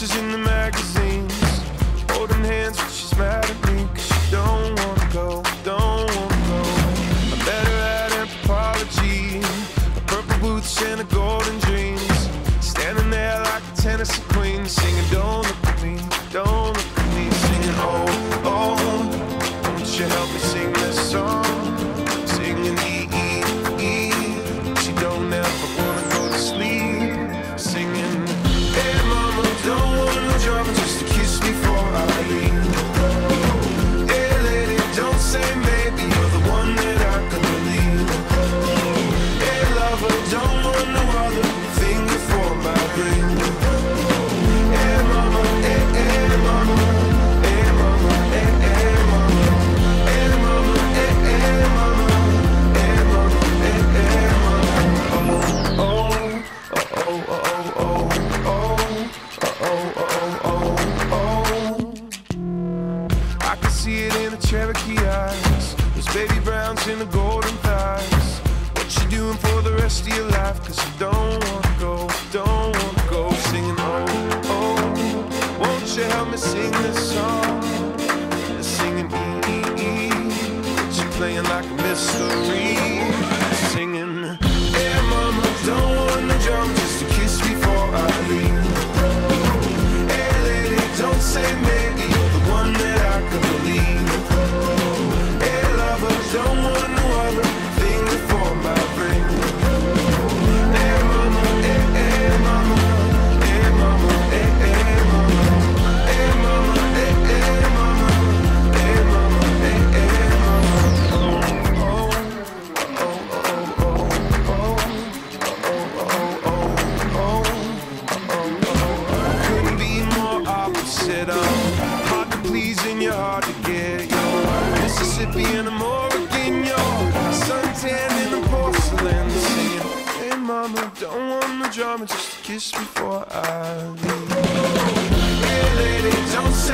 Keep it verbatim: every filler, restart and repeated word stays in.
pictures in the magazines, holding hands, but she's mad at me, cause she don't wanna go, don't wanna go. I met her at Anthropology, her purple boots and her golden dreams, standing there like a Tennessee queen, singing don't look at me, don't look at me, singing oh, oh, won't you help me sing this song, singing E, E, E, she don't ever wanna go to sleep, singing hey mama, don't want no drama, just a kiss before I leave. Hey lady, don't say maybe, you're the one that I could believe. Hey lover, don't want no other finger for my ring. Hey mama, hey, hey mama, hey mama, hey, hey mama, hey mama, hey, hey mama, hey mama, hey, hey mama. Oh, oh, oh, oh, oh, oh, oh, oh, oh, oh. I can see it in the Cherokee eyes, those baby browns in the golden thighs. What you doing for the rest of your life? Cause you don't wanna go, don't wanna go. Singing oh, oh, won't you help me sing this song? Singing E, E, E, you're playing like a mystery. Singing hey mama, don't want no drama, just a kiss before I leave. Hey lady, don't say maybe, you're the one that I could believe. Hey lover, don't want no other finger for my ring. Hey mama, hey, hey mama, hey mama, hey, hey mama, hey mama, hey, hey mama, hey mama, hey, hey mama. Oh, oh, oh, oh, oh, oh, oh, oh, oh, oh. Couldn't be more opposite. I'm hard to please and you're hard to get. You're Mississippi and I'm Oregon. You're suntan in the porcelain. Singing, hey mama, don't want no drama, just a kiss before I leave. Hey lady, don't say